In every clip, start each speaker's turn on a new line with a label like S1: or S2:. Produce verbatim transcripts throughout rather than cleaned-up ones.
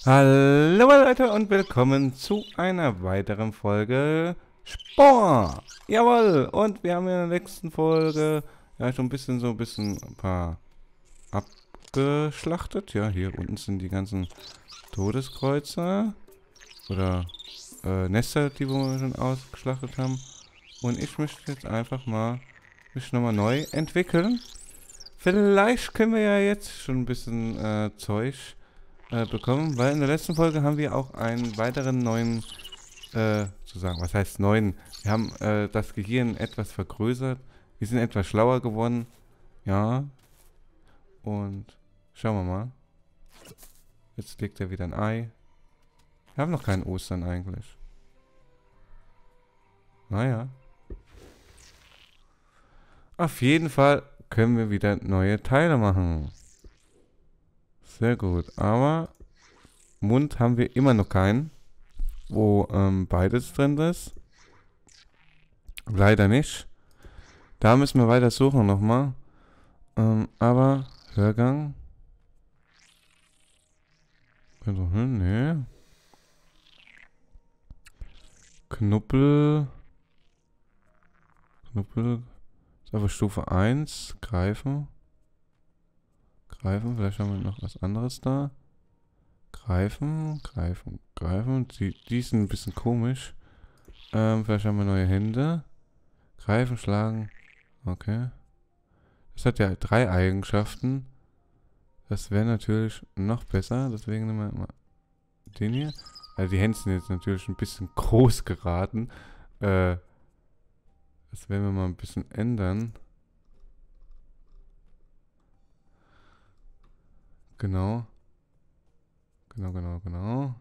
S1: Hallo Leute und willkommen zu einer weiteren Folge Spore. Jawohl, und wir haben in der nächsten Folge ja schon ein bisschen so ein bisschen ein paar abgeschlachtet. Ja, hier unten sind die ganzen Todeskreuzer oder äh, Nester, die wir schon ausgeschlachtet haben. Und ich möchte jetzt einfach mal mich nochmal neu entwickeln. Vielleicht können wir ja jetzt schon ein bisschen äh, Zeug äh, bekommen, weil in der letzten Folge haben wir auch einen weiteren neuen, äh, zu sagen, was heißt neuen? Wir haben äh, das Gehirn etwas vergrößert, wir sind etwas schlauer geworden, ja, und schauen wir mal. Jetzt legt er wieder ein Ei. Wir haben noch keinen Ostern eigentlich. Naja. Auf jeden Fall können wir wieder neue Teile machen. Sehr gut, aber Mund haben wir immer noch keinen, wo ähm, beides drin ist. Leider nicht. Da müssen wir weiter suchen nochmal. Ähm, aber Hörgang. Also, hm, nee. Knuppel. Knuppel. Ist aber Stufe eins. Greifen. Greifen. Vielleicht haben wir noch was anderes da. Greifen. Greifen. Greifen. Die, die sind ein bisschen komisch. Ähm, vielleicht haben wir neue Hände. Greifen, schlagen. Okay. Das hat ja drei Eigenschaften. Das wäre natürlich noch besser. Deswegen nehmen wir mal den hier. Also die Hände sind jetzt natürlich ein bisschen groß geraten. Äh, das werden wir mal ein bisschen ändern. Genau. Genau, genau, genau.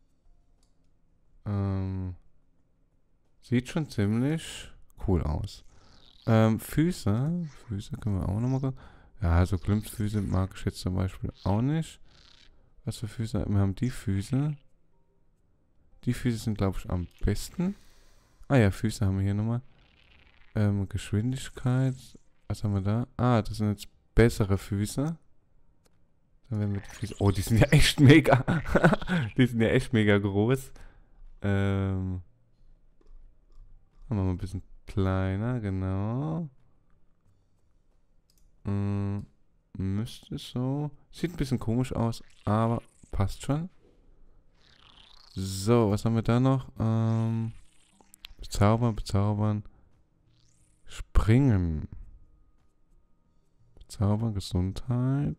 S1: Ähm, sieht schon ziemlich cool aus. Ähm, Füße. Füße können wir auch nochmal gucken. Ja, so Glimpsfüße mag ich jetzt zum Beispiel auch nicht. Was für Füße? Wir haben die Füße. Die Füße sind, glaube ich, am besten. Ah ja, Füße haben wir hier nochmal. Ähm, Geschwindigkeit. Was haben wir da? Ah, das sind jetzt bessere Füße. Dann werden wir die Füße. Oh, die sind ja echt mega. Die sind ja echt mega groß. Ähm. Machen wir mal ein bisschen kleiner, genau. Ähm, müsste so. Sieht ein bisschen komisch aus, aber passt schon. So, was haben wir da noch? Ähm. Bezaubern, bezaubern. Springen. Bezaubern, Gesundheit.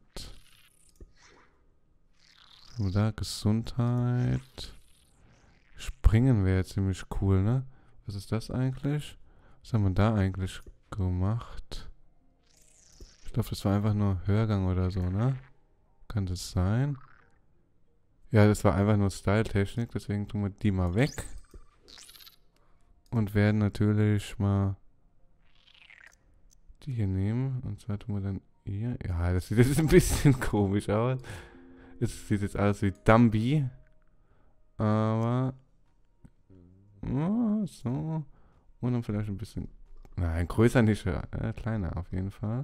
S1: Was haben wir da? Gesundheit. Springen wäre ziemlich cool, ne? Was ist das eigentlich? Was haben wir da eigentlich gemacht? Ich glaube, das war einfach nur Hörgang oder so, ne? Kann das sein? Ja, das war einfach nur Style-Technik, deswegen tun wir die mal weg. Und werden natürlich mal die hier nehmen. Und zwar tun wir dann hier. Ja, das sieht jetzt ein bisschen komisch aus. Es sieht jetzt aus wie Dumby. Aber. Oh, so. Und dann vielleicht ein bisschen. Nein, größer nicht. Äh, kleiner auf jeden Fall.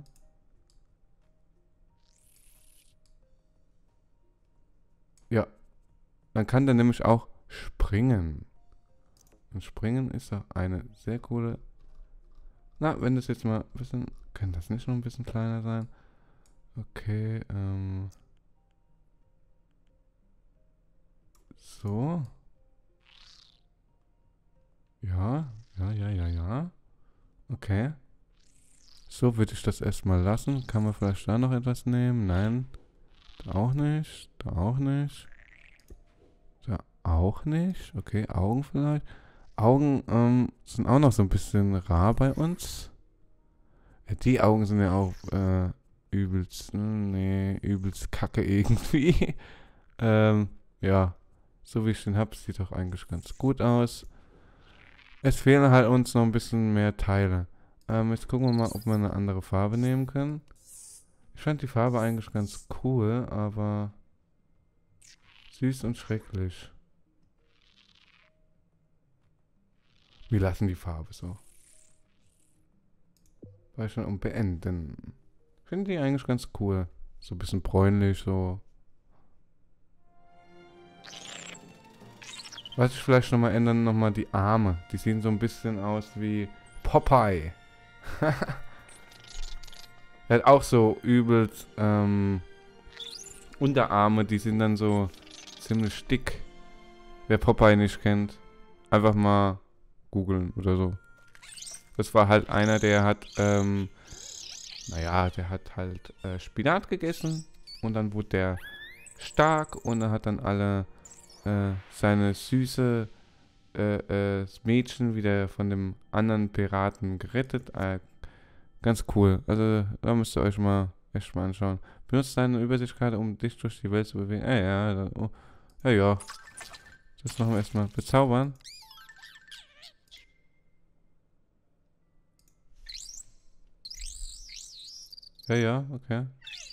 S1: Ja. Man kann dann nämlich auch springen. Und springen ist doch eine sehr coole. Na, wenn das jetzt mal ein bisschen. Kann das nicht noch ein bisschen kleiner sein? Okay, ähm. So. Ja, ja, ja, ja, ja. Okay. So würde ich das erstmal lassen. Kann man vielleicht da noch etwas nehmen? Nein. Da auch nicht. Da auch nicht. Da auch nicht. Okay, Augen vielleicht. Augen ähm, sind auch noch so ein bisschen rar bei uns. Ja, die Augen sind ja auch äh, übelst, hm, nee, übelst kacke irgendwie. ähm, ja, so wie ich den hab, sieht doch eigentlich ganz gut aus. Es fehlen halt uns noch ein bisschen mehr Teile. Ähm, jetzt gucken wir mal, ob wir eine andere Farbe nehmen können. Ich fand die Farbe eigentlich ganz cool, aber süß und schrecklich. Wir lassen die Farbe so. War schon um beenden. Ich finde die eigentlich ganz cool. So ein bisschen bräunlich, so. Was ich vielleicht nochmal ändern, nochmal die Arme. Die sehen so ein bisschen aus wie Popeye. Er hat auch so übelst ähm, Unterarme, die sind dann so ziemlich dick. Wer Popeye nicht kennt, einfach mal googeln oder so. Das war halt einer, der hat, ähm, naja, der hat halt äh, Spinat gegessen und dann wurde der stark und er hat dann alle äh, seine süße äh, äh, das Mädchen wieder von dem anderen Piraten gerettet. Äh, ganz cool. Also da müsst ihr euch mal echt mal anschauen. Benutzt deine Übersichtskarte, um dich durch die Welt zu bewegen. Ah, ja, ja, oh, ja, ja. Das machen wir erstmal. Bezaubern. Ja, ja, okay.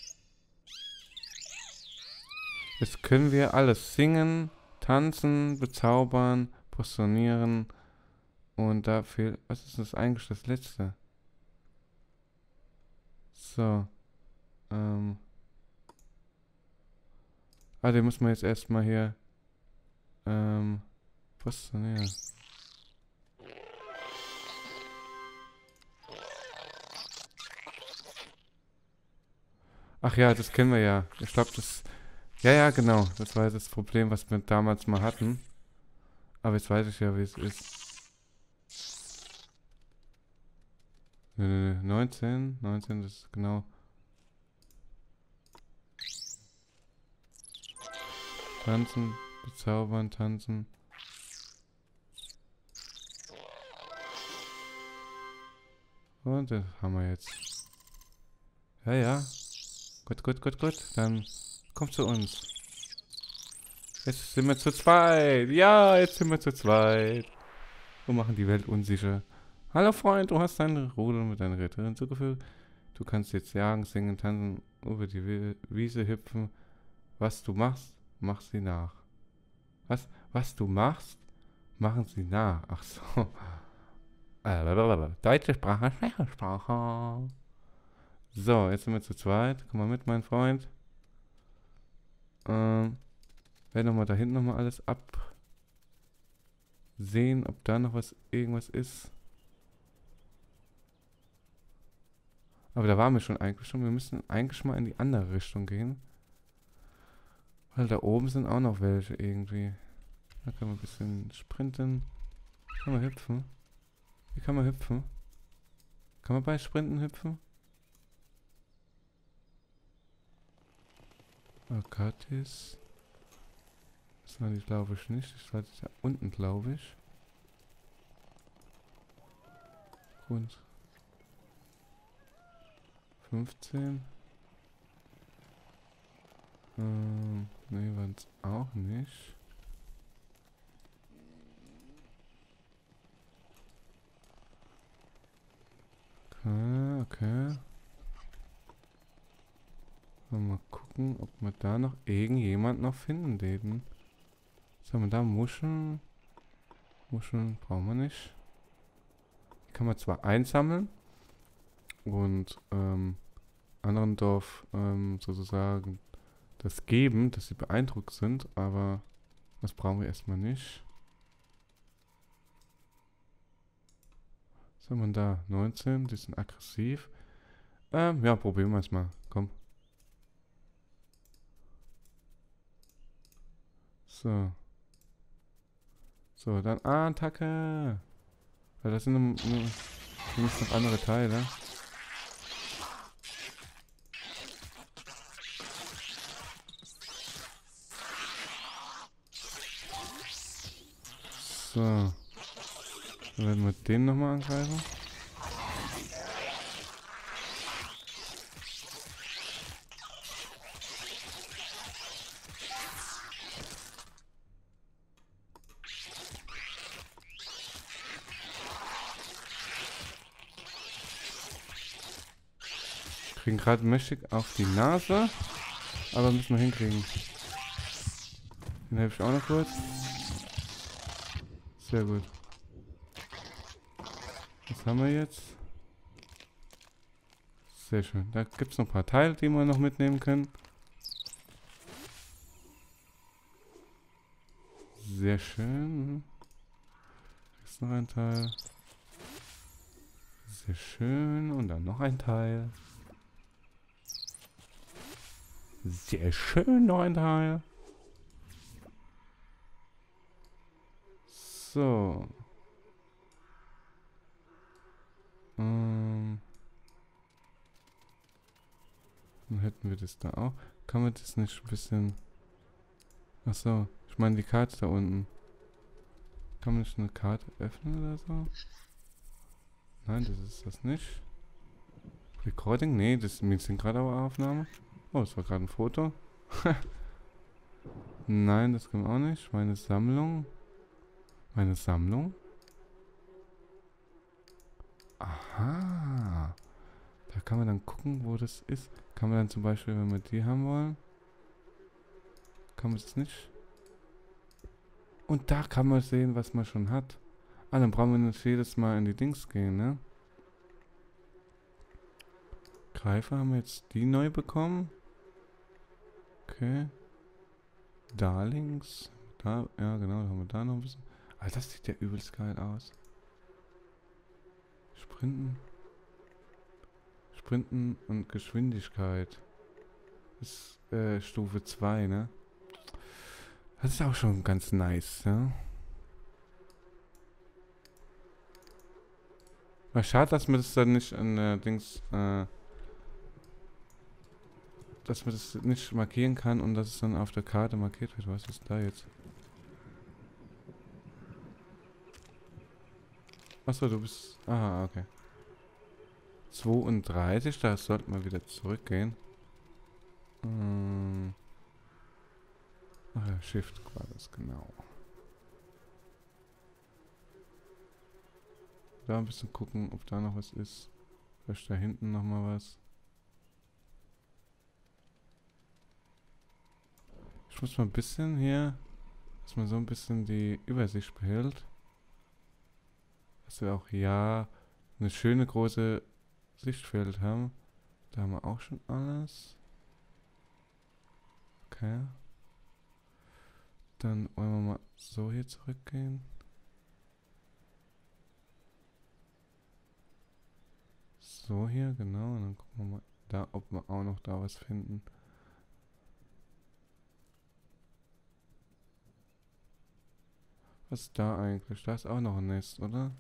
S1: Jetzt können wir alles singen, tanzen, bezaubern, postonieren. Und da fehlt. Was ist das eigentlich das letzte? So. Ähm. Ah, den muss man jetzt erstmal hier. Ähm. Postonieren. Ach ja, das kennen wir ja. Ich glaube, das. Ja, ja, genau. Das war das Problem, was wir damals mal hatten. Aber jetzt weiß ich ja, wie es ist. Nö, nö, nö. neunzehn. neunzehn, das ist genau. Tanzen, bezaubern, tanzen. Und das haben wir jetzt. Ja, ja. Gut, gut, gut, gut. Dann komm zu uns. Jetzt sind wir zu zweit. Ja, jetzt sind wir zu zweit. Und machen die Welt unsicher. Hallo Freund, du hast deine Rudel mit deiner Retterin hinzugefügt. Du kannst jetzt jagen, singen, tanzen, über die Wi- Wiese hüpfen. Was du machst, mach sie nach. Was? Was du machst, machen sie nach. Ach so. Äh, Deutsche Sprache, schwere Sprache. So, jetzt sind wir zu zweit. Komm mal mit, mein Freund. Ähm, werde nochmal da hinten nochmal alles absehen, ob da noch was, irgendwas ist. Aber da waren wir schon eigentlich schon. Wir müssen eigentlich mal in die andere Richtung gehen. Weil da oben sind auch noch welche irgendwie. Da können wir ein bisschen sprinten. Kann man hüpfen? Wie kann man hüpfen? Kann man bei Sprinten hüpfen? Akatis. Das war die, glaube ich, nicht. Das war da unten, glaube ich. Und fünfzehn. Ähm, nee, waren es auch nicht. Okay, okay. Mal gucken, ob wir da noch irgendjemand noch finden, den. Was haben wir da? Muscheln? Muscheln brauchen wir nicht. Die kann man zwar einsammeln und ähm, anderen Dorf ähm, sozusagen das geben, dass sie beeindruckt sind, aber das brauchen wir erstmal nicht. Was haben wir da? neunzehn, die sind aggressiv. Ähm, ja, probieren wir es mal. Komm. So. So, dann Attacke. Weil das sind nur, nur, noch andere Teile. So. Dann werden wir den nochmal angreifen. Kriegen gerade mächtig auf die Nase. Aber müssen wir hinkriegen. Den helfe ich auch noch kurz. Sehr gut. Was haben wir jetzt? Sehr schön. Da gibt es noch ein paar Teile, die wir noch mitnehmen können. Sehr schön. Ist noch ein Teil. Sehr schön. Und dann noch ein Teil. Sehr schön, noch ein Teil. So. Ähm. Dann hätten wir das da auch. Kann man das nicht ein bisschen... Achso, ich meine die Karte da unten. Kann man nicht eine Karte öffnen oder so? Nein, das ist das nicht. Recording? Nee, das ist eine Aufnahme. Oh, das war gerade ein Foto. Nein, das kann man auch nicht. Meine Sammlung. Meine Sammlung? Aha. Da kann man dann gucken, wo das ist. Kann man dann zum Beispiel, wenn wir die haben wollen, kann man das nicht. Und da kann man sehen, was man schon hat. Ah, dann brauchen wir nicht jedes Mal in die Dings gehen, ne? Greifer haben wir jetzt die neu bekommen. Okay. Darlings. Da, ja genau, da haben wir da noch ein bisschen. Ah, das sieht ja übelst geil aus. Sprinten. Sprinten und Geschwindigkeit. Ist äh, Stufe zwei, ne? Das ist auch schon ganz nice, ja? Aber schade, dass man das dann nicht an der Dings, äh, dass man das nicht markieren kann und dass es dann auf der Karte markiert wird. Was ist da jetzt? Achso, du bist... Aha, okay. zweiunddreißig, da sollten wir wieder zurückgehen. Hm. Ach ja, Shift war das, genau. Da ein bisschen gucken, ob da noch was ist. Vielleicht da hinten nochmal was. Ich muss mal ein bisschen hier, dass man so ein bisschen die Übersicht behält. Dass wir auch ja eine schöne große Sichtfeld haben. Da haben wir auch schon alles. Okay. Dann wollen wir mal so hier zurückgehen. So hier, genau. Und dann gucken wir mal da, ob wir auch noch da was finden. Was ist da eigentlich? Da ist auch noch ein Nest, oder?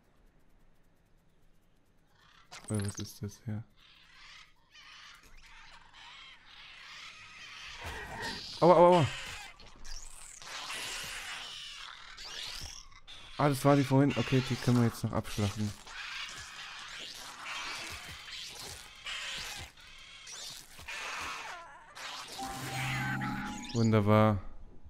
S1: Oder was ist das hier? Aua, aua, aua. Ah, das war die vorhin. Okay, die können wir jetzt noch abschlachten. Wunderbar.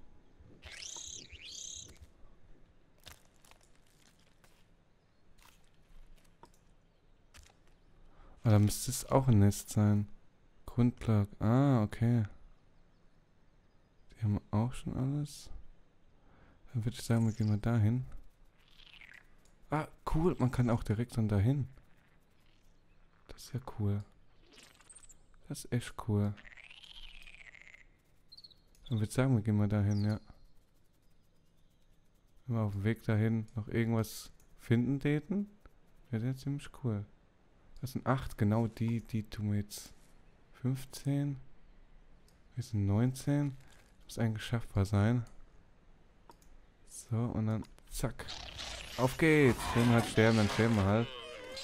S1: Ah, da müsste es auch ein Nest sein. Grundlage. Ah, okay. Die haben auch schon alles. Dann würde ich sagen, wir gehen mal dahin. Ah, cool. Man kann auch direkt dann dahin. Das ist ja cool. Das ist echt cool. Dann würde ich sagen, wir gehen mal dahin, ja. Wenn wir auf dem Weg dahin noch irgendwas finden täten, wäre das ziemlich cool. Das sind acht, genau die, die tun wir jetzt. fünfzehn. Wir sind neunzehn. Muss eigentlich schaffbar sein. So, und dann zack. Auf geht's. Wenn wir halt sterben, dann sterben wir halt.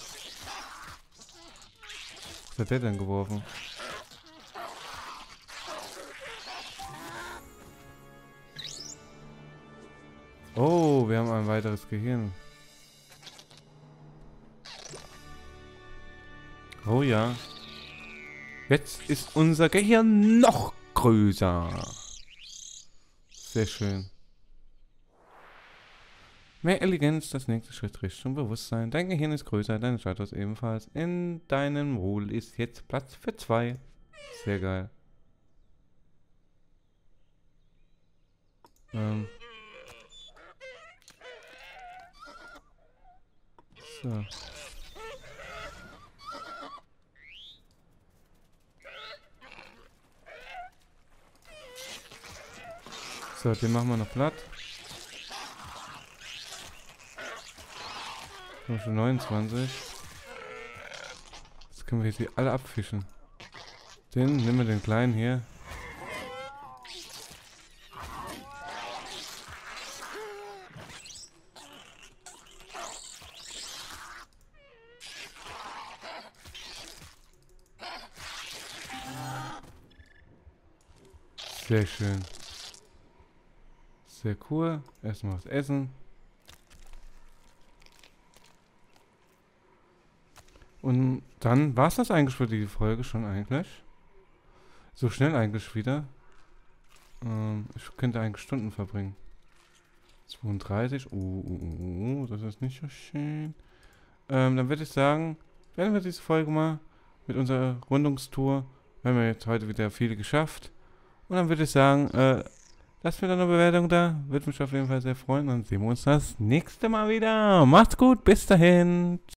S1: Was hat der denn geworfen? Oh, wir haben ein weiteres Gehirn. Oh ja. Jetzt ist unser Gehirn noch größer. Sehr schön. Mehr Eleganz, das nächste Schritt Richtung Bewusstsein. Dein Gehirn ist größer, dein Status ebenfalls. In deinem Rule ist jetzt Platz für zwei. Sehr geil. Ähm. So. So, den machen wir noch platt. Haben wir schon neunundzwanzig. Jetzt können wir jetzt die alle abfischen. Den, nehmen wir den kleinen hier. Sehr schön. Sehr cool. Erstmal was essen. Und dann war es das eigentlich für die Folge schon eigentlich. So schnell eigentlich wieder. Ähm, ich könnte eigentlich Stunden verbringen. zweiunddreißig. Oh, oh, oh, oh, das ist nicht so schön. Ähm, dann würde ich sagen, werden wir diese Folge mal mit unserer Rundungstour. Wir haben ja jetzt heute wieder viele geschafft. Und dann würde ich sagen, äh, lasst mir da eine Bewertung da. Würde mich auf jeden Fall sehr freuen. Dann sehen wir uns das nächste Mal wieder. Macht's gut, bis dahin.